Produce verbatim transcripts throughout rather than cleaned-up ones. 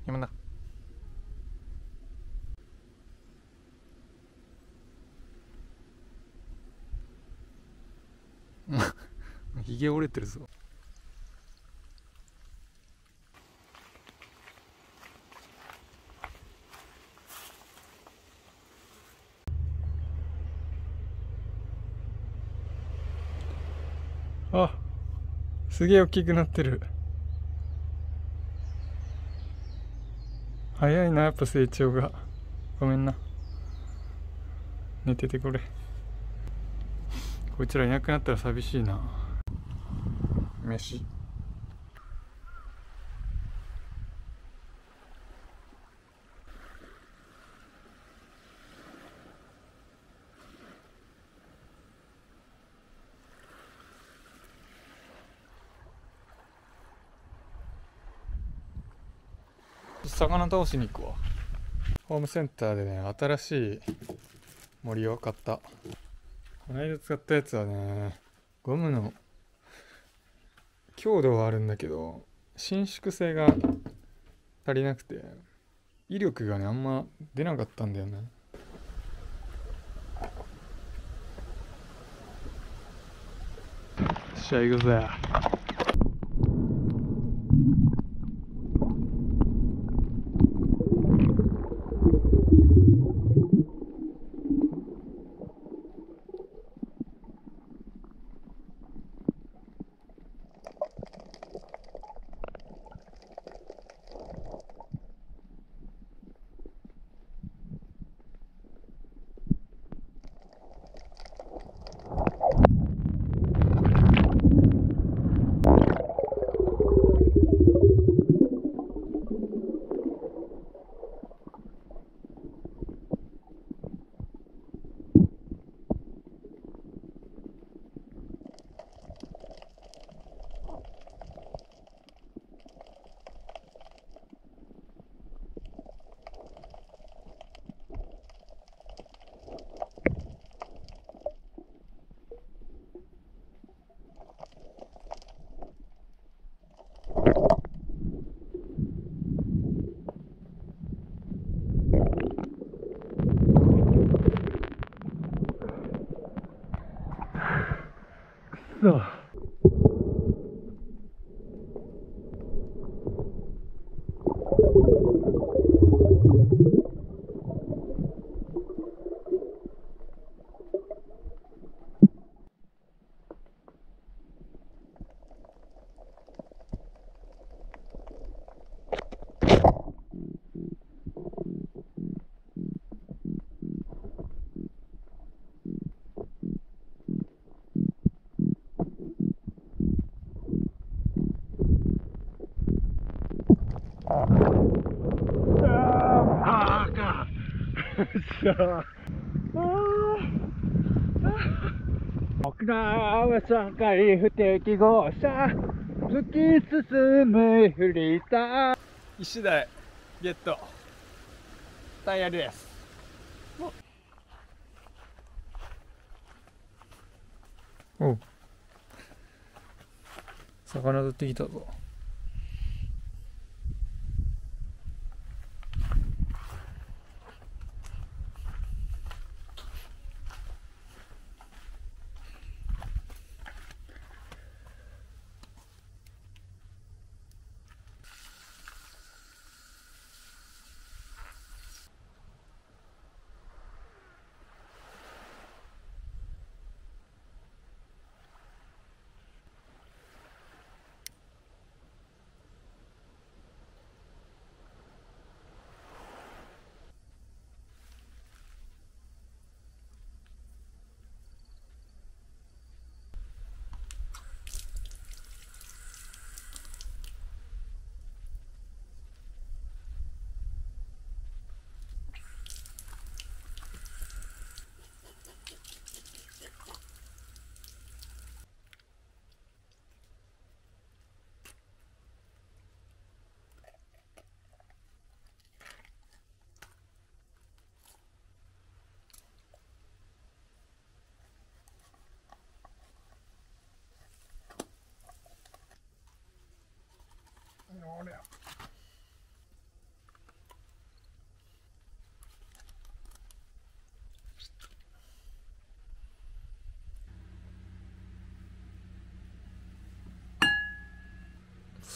山田。ひげ折れてるぞ。あ、すげえ大きくなってる。早いな、やっぱ成長が。ごめんな、寝ててくれ。こいつらいなくなったら寂しいな。飯。魚倒しに行くわ。ホームセンターでね、新しい森を買った。この間使ったやつはね、ゴムの強度はあるんだけど伸縮性が足りなくて、威力がねあんま出なかったんだよね。試合行くぜ。そう。沖縄はさんかい不適合者、突き進むフリーター。一台ゲット。タイヤです。おう、魚取ってきたぞ。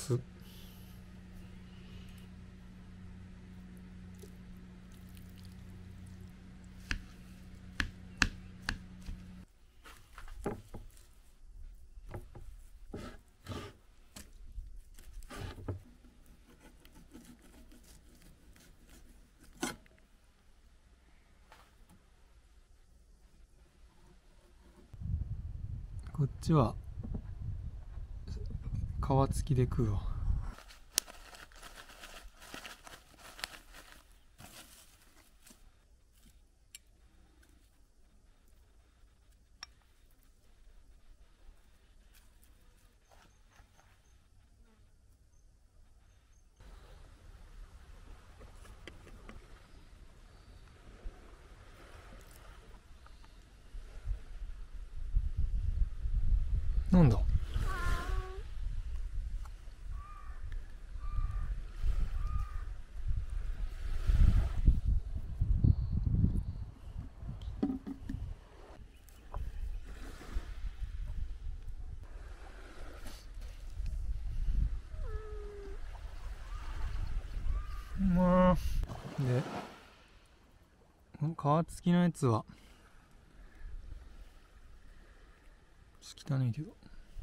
す。こっちは皮付きで食うわ。なんだ。まあで皮付きのやつは汚いけど。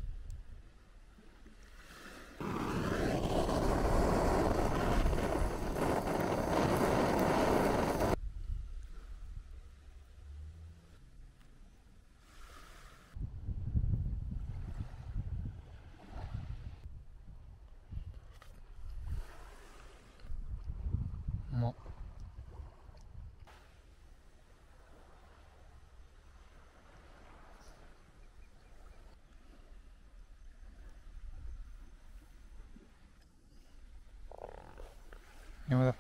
ま山田。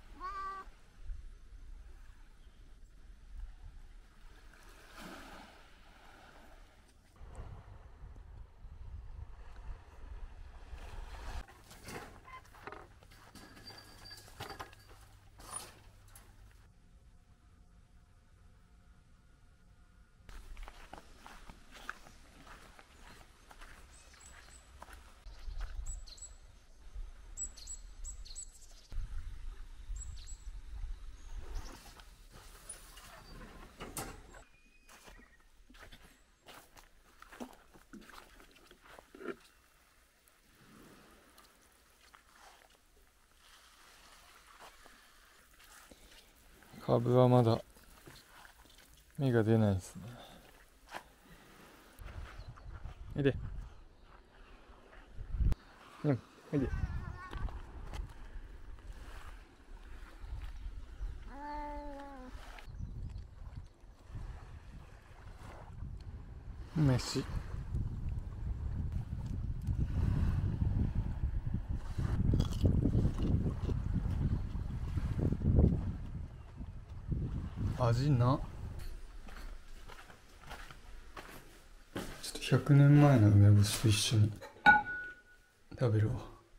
株はまだ芽が出ないですね。おいで。うん、おいで。飯。味な。ちょっとひゃくねんまえの梅干しと一緒に食べるわ。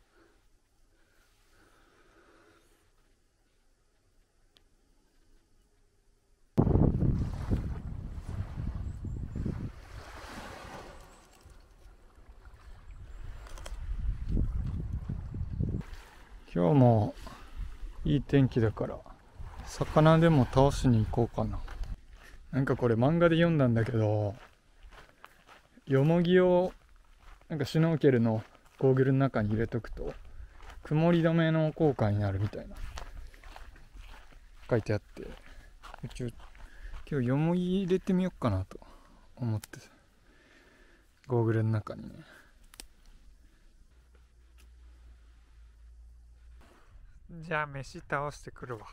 今日もいい天気だから魚でも倒しに行こうかな。なんかこれ漫画で読んだんだけど、ヨモギをなんかシュノーケルのゴーグルの中に入れとくと曇り止めの効果になるみたいな書いてあって、一応今日ヨモギ入れてみようかなと思って、ゴーグルの中にね。じゃあ飯倒してくるわ。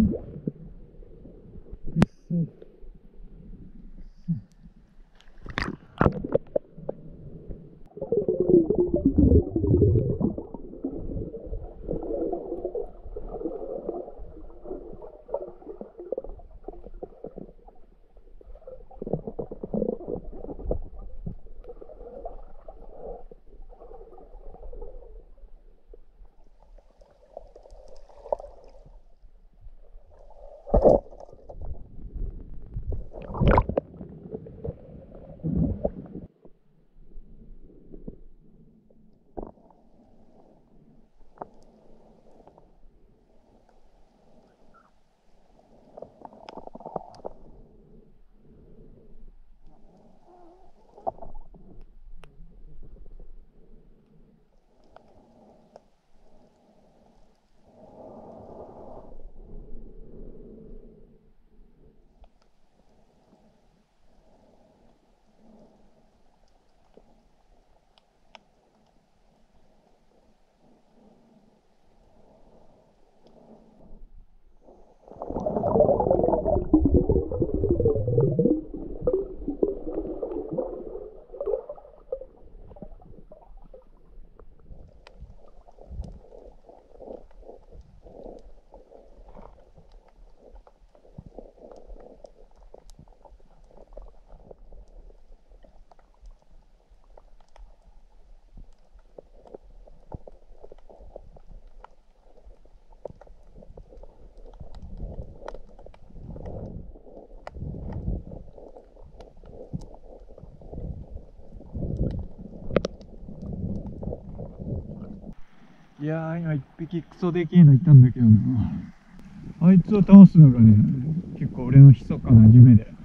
いやー、今一匹クソでけえのいたんだけどな。あいつを倒すのがね、結構俺の密かな夢で。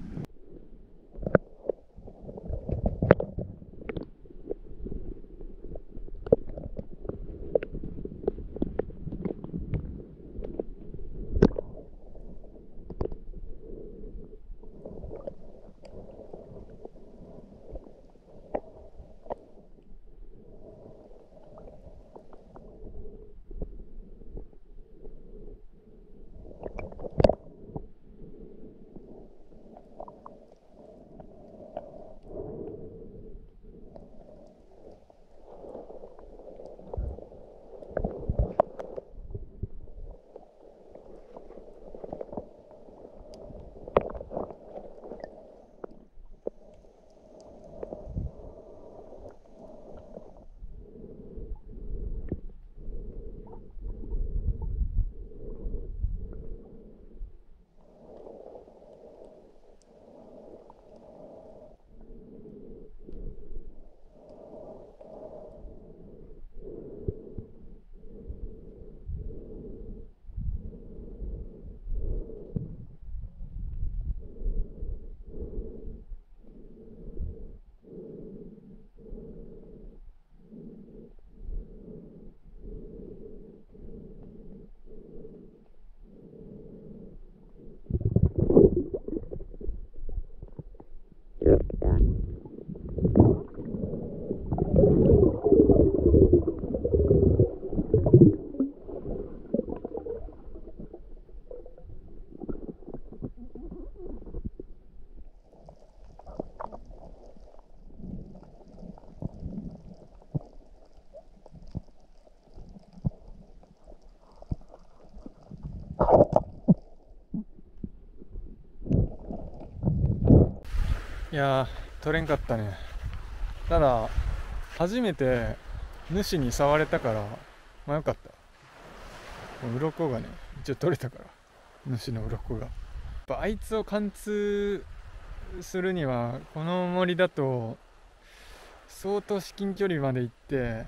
いやー、取れんかったね。ただ初めて主に触れたからまあよかった。鱗がね一応取れたから、主の鱗がやっぱあいつを貫通するにはこの森だと相当至近距離まで行って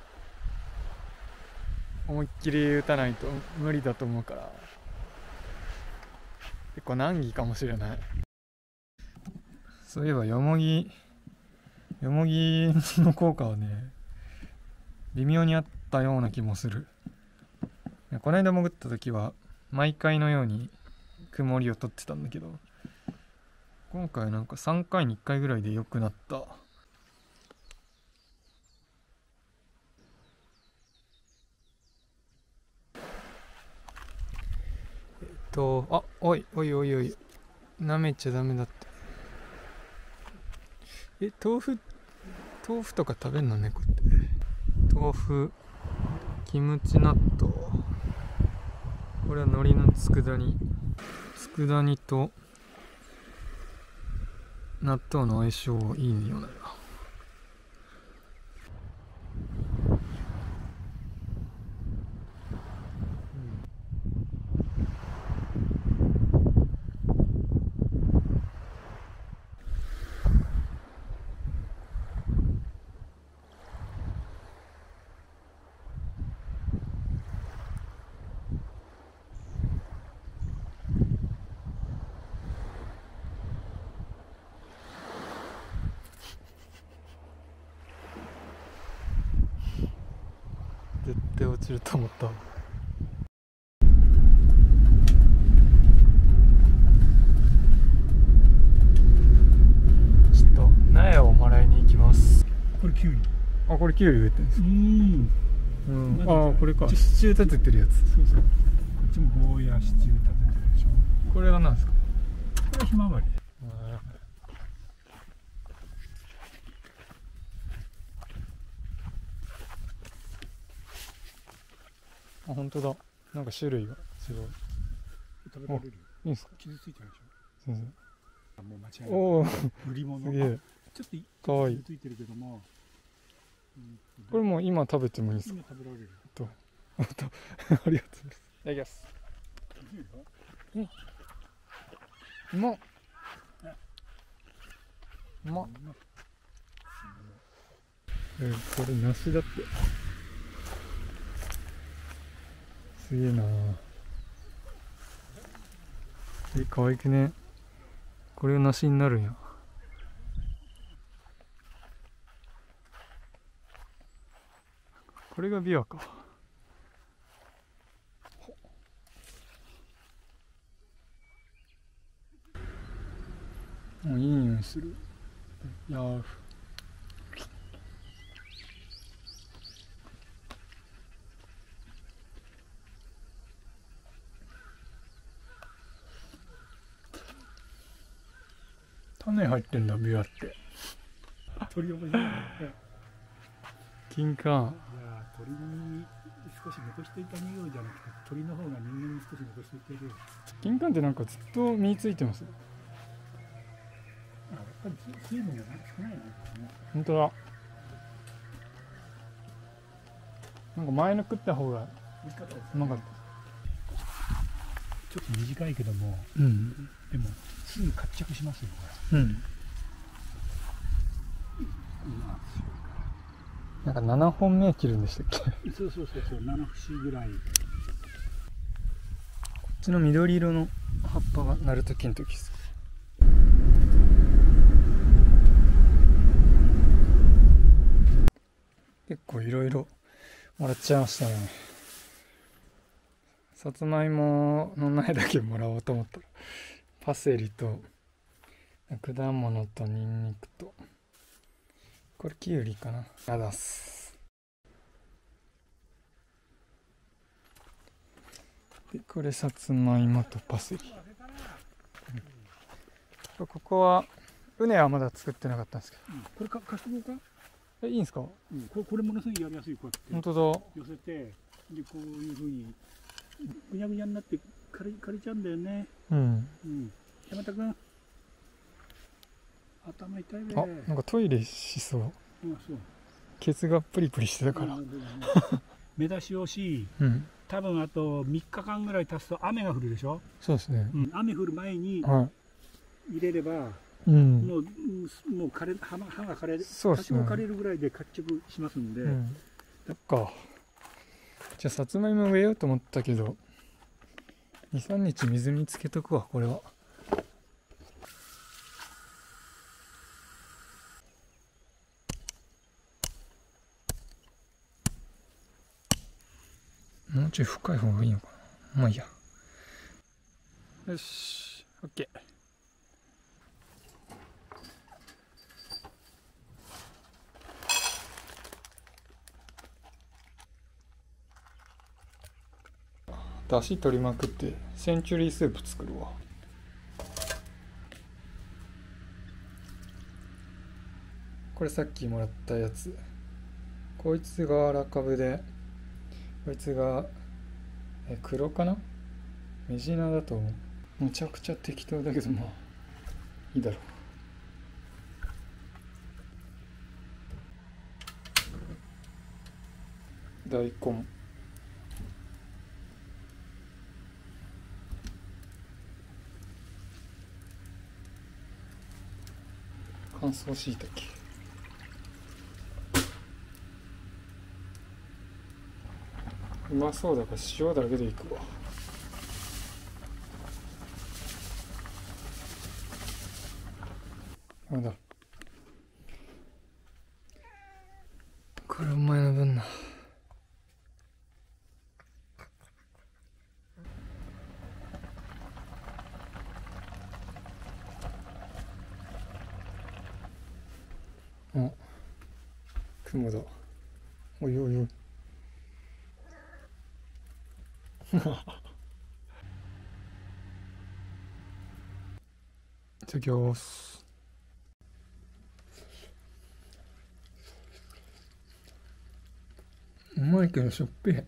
思いっきり撃たないと無理だと思うから、結構難儀かもしれない。そういえばよもぎよもぎの効果はね微妙にあったような気もする。この間潜った時は毎回のように曇りを取ってたんだけど、今回なんかさんかいにいっかいぐらいで良くなった。 とあおいおいおいおいなめちゃダメだって。え豆腐豆腐とか食べんの猫って。豆腐、キムチ納豆、これは海苔の佃煮、佃煮と納豆の相性いいようだな。絶対落ちると思った。ちょっと苗をもらいに行きます。 これキュウリ。 あ、これキュウリ植えてるんですか。うん、うん、ああ、これか。支柱立ててるやつ。 そうそう。こっちもゴーヤ支柱立ててるでしょ。 これは何ですか。 これはひまわり。 あ、本当だ。なんか種類がすごい。 食べられるよ。 いいんですか。 傷ついてるでしょ。 先生。 あ、もう間違いない。 おお。 売り物。 すげえ。 ちょっとかわいい。 傷ついてるけども。 これも今食べてもいいですか。 今食べられる。 と。あと。ありがとうございます。いただきます。うん。うまっ。うまっ。え、これ梨だって。すげえなー。え、可愛くね。これが梨になるんや。これがビワか。あ、いい匂いする。やー。種入ってんだ、ビワって。 鳥面白いね。 金柑。 いやー、鳥に少し残していた匂いじゃなくて、鳥の方が人間に少し残していてる。 金柑ってなんかずっと身ついてます。 あ、やっぱり水分が少ないね。 本当だ。なんか前の食った方がうまかった。 ちょっと短いけども、 うん、 でもすぐ活着しますよ、これ。うん。なんかななほんめ切るんでしたっけ。 そうそうそうそう、なな節ぐらい。こっちの緑色の葉っぱがなるときの時です。結構いろいろもらっちゃいましたね。さつまいもの苗だけもらおうと思ったら、パセリと果物とニンニクと、これキュウリかな。やだっす。でこれさつまいもとパセリ、うん、ここは畝はまだ作ってなかったんですけど、 うん、これか貸してもらおうか。 え、いいんですか。 うん、これこれものすごいやりやすい。こうやって本当だ。 寄せて、でこういうふうにぐにゃぐにゃになって枯れ枯れちゃうんだよね。 うん。 うん。山田君、頭痛いべ。 あ、なんかトイレしそう。 うん、そう。 ケツがプリプリしてたから。 目出しをし、うん、多分あとみっかかんぐらい経つと雨が降るでしょ。 そうですね。 うん、雨降る前に入れれば、はい、 うん、 もうもう枯れ葉葉が枯れる、 そうですね、 多少枯れるぐらいで活着しますんで。うん、 そっか。じゃあさつまいも植えようと思ったけど、にさんにち水につけとくわ、これは。もうちょい深い方がいいのかな。まあいいや。よし、オッケー。 だし取りまくってセンチュリースープ作るわ。これさっきもらったやつ。こいつが荒株で、こいつがえ黒かな、メジナだと思う。むちゃくちゃ適当だけど、まあいいだろう。大根、乾燥しいたけ、うまそうだから塩だけでいくわ。なんだこれお前の分な。あ、雲だ。おいおいおいいただきます。うまいけどしょっぺえ。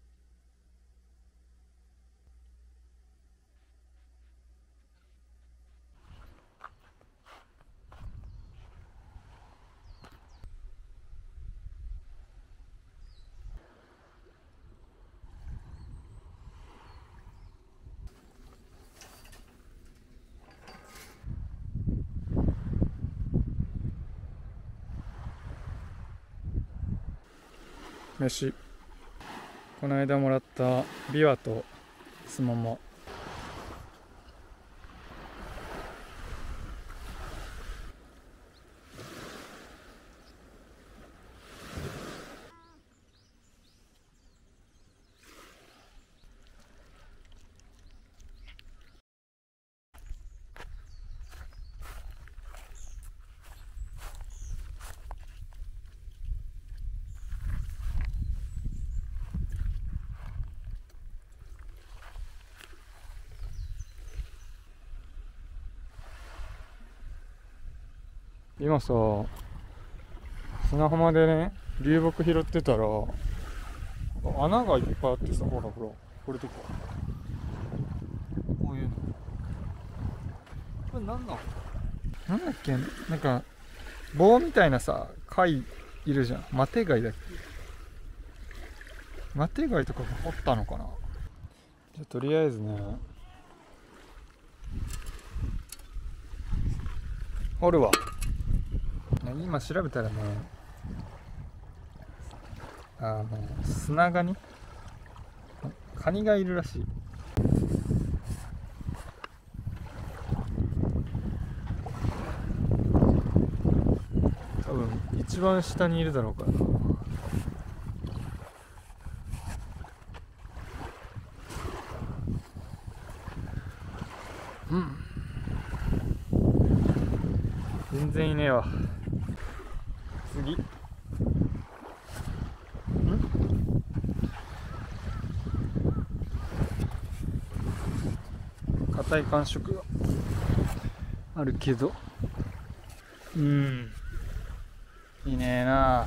飯、この間もらったビワとスモモ。今さ、砂浜でね、流木拾ってたら穴がいっぱいあってさ、ほらほら、これとかこういうの、これ何なの、なんだっけ、なんか棒みたいなさ貝いるじゃん。マテ貝だっけ、マテ貝とかが掘ったのかな。じゃあとりあえずね、掘るわ。今調べたらね、あの砂ガニ、カニがいるらしい。多分一番下にいるだろうからな。うん、全然いねえわ。次、ん、硬い感触があるけど、うん、いねえな。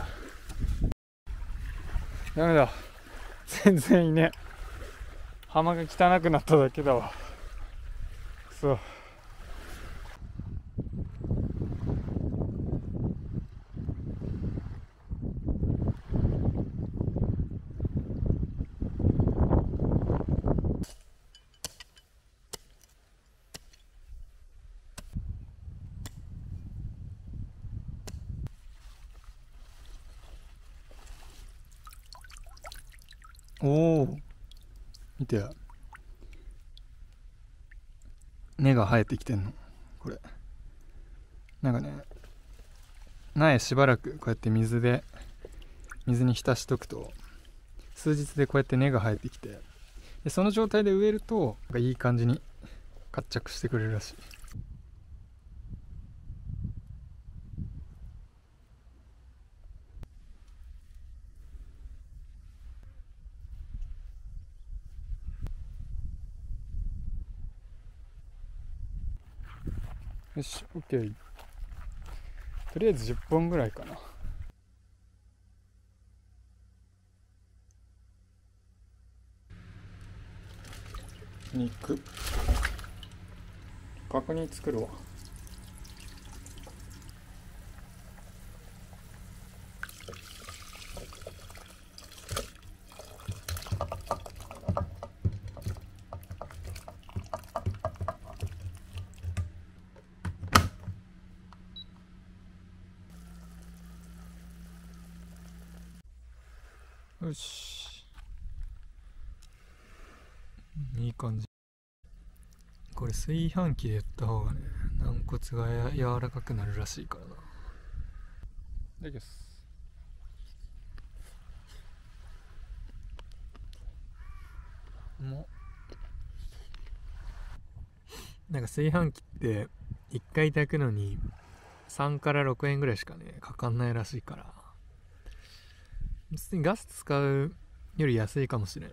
ダメだ、全然いねえ。浜が汚くなっただけだわ。そう、おお、見て、根が生えてきてんの。これなんかね、苗しばらくこうやって水で水に浸しとくと数日でこうやって根が生えてきて、でその状態で植えるとなんかいい感じに活着してくれるらしい。 よし OK。 とりあえずじゅっぽんぐらいかな。肉角煮作るわ。よし、いい感じ。これ炊飯器でやった方がね、軟骨がや柔らかくなるらしいからな。いただきます。もうなんか炊飯器っていっかい炊くのにさんからろくえんぐらいしかねかかんないらしいから、別にガス使うより安いかもしれん。